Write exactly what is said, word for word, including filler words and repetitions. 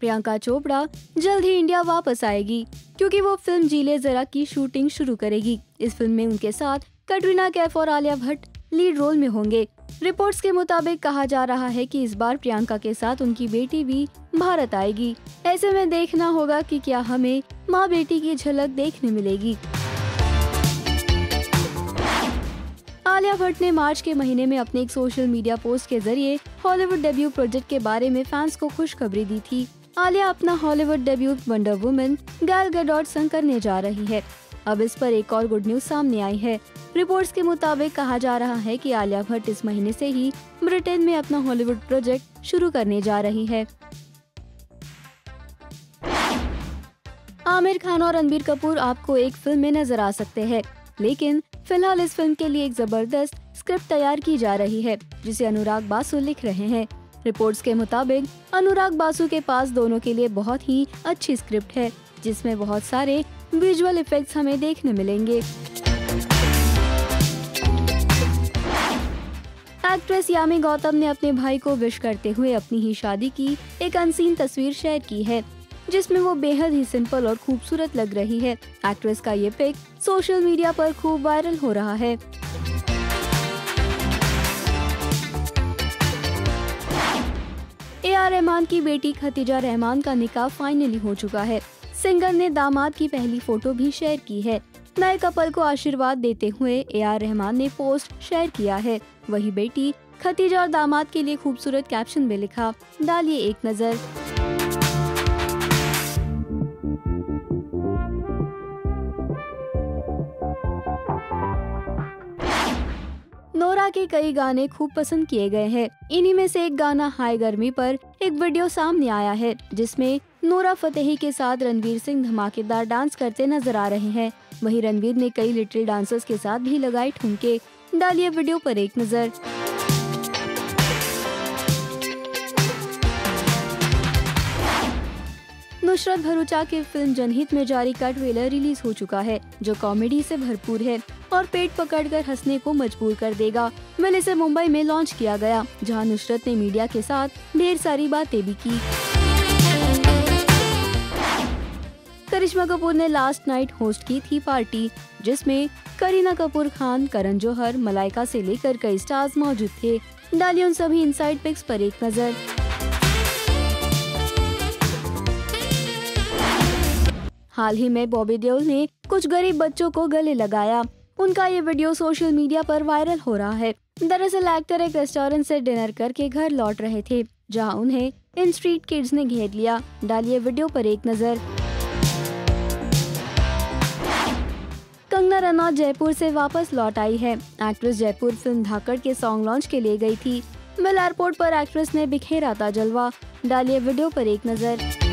प्रियंका चोपड़ा जल्द ही इंडिया वापस आएगी, क्योंकि वो फिल्म जी ले जरा की शूटिंग शुरू करेगी। इस फिल्म में उनके साथ कटरीना कैफ और आलिया भट्ट लीड रोल में होंगे। रिपोर्ट्स के मुताबिक कहा जा रहा है कि इस बार प्रियंका के साथ उनकी बेटी भी भारत आएगी। ऐसे में देखना होगा कि क्या हमें माँ बेटी की झलक देखने मिलेगी। आलिया भट्ट ने मार्च के महीने में अपने एक सोशल मीडिया पोस्ट के जरिए हॉलीवुड डेब्यू प्रोजेक्ट के बारे में फैंस को खुशखबरी दी थी। आलिया अपना Hollywood debut Wonder Woman Gal Gadot संग करने जा रही है। अब इस पर एक और गुड न्यूज सामने आई है। रिपोर्ट्स के मुताबिक कहा जा रहा है कि आलिया भट्ट इस महीने से ही ब्रिटेन में अपना हॉलीवुड प्रोजेक्ट शुरू करने जा रही है। आमिर खान और रणबीर कपूर आपको एक फिल्म में नजर आ सकते हैं, लेकिन फिलहाल इस फिल्म के लिए एक जबरदस्त स्क्रिप्ट तैयार की जा रही है, जिसे अनुराग बासु लिख रहे हैं। रिपोर्ट्स के मुताबिक अनुराग बासु के पास दोनों के लिए बहुत ही अच्छी स्क्रिप्ट है, जिसमें बहुत सारे विजुअल इफेक्ट्स हमें देखने मिलेंगे। एक्ट्रेस यामी गौतम ने अपने भाई को विश करते हुए अपनी ही शादी की एक अनसीन तस्वीर शेयर की है, जिसमें वो बेहद ही सिंपल और खूबसूरत लग रही है। एक्ट्रेस का ये पिक सोशल मीडिया पर खूब वायरल हो रहा है। ए आर रहमान की बेटी खतीजा रहमान का निकाह फाइनली हो चुका है। सिंगर ने दामाद की पहली फोटो भी शेयर की है। नए कपल को आशीर्वाद देते हुए ए आर रहमान ने पोस्ट शेयर किया है। वही बेटी खतीजा और दामाद के लिए खूबसूरत कैप्शन में लिखा, डालिए एक नजर। नोरा के कई गाने खूब पसंद किए गए हैं। इन्हीं में से एक गाना हाय गर्मी पर एक वीडियो सामने आया है, जिसमें नोरा फतेही के साथ रणवीर सिंह धमाकेदार डांस करते नजर आ रहे हैं। वहीं रणवीर ने कई लिटिल डांसर्स के साथ भी लगाए ठुमके। डालिए वीडियो पर एक नजर। नुसरत भरूचा की फिल्म जनहित में जारी का ट्रेलर रिलीज हो चुका है, जो कॉमेडी से भरपूर है और पेट पकड़कर हंसने को मजबूर कर देगा। वेल इसे मुंबई में लॉन्च किया गया, जहां नुसरत ने मीडिया के साथ ढेर सारी बातें भी की। करिश्मा कपूर ने लास्ट नाइट होस्ट की थी पार्टी, जिसमें करीना कपूर खान, करण जौहर, मलाइका से लेकर कई स्टार्स मौजूद थे। डालिए उन सभी इनसाइड पिक्स पर एक नजर। हाल ही में बॉबी देओल ने कुछ गरीब बच्चों को गले लगाया। उनका ये वीडियो सोशल मीडिया पर वायरल हो रहा है। दरअसल एक्टर एक रेस्टोरेंट से डिनर करके घर लौट रहे थे, जहां उन्हें इन स्ट्रीट किड्स ने घेर लिया। डालिए वीडियो पर एक नजर। कंगना रनौत जयपुर से वापस लौट आई है। एक्ट्रेस जयपुर फिल्म धाकड़ के सॉन्ग लॉन्च के लिए गई थी। वेल एयरपोर्ट पर एक्ट्रेस ने बिखेरा था जलवा। डालिए वीडियो पर एक नजर।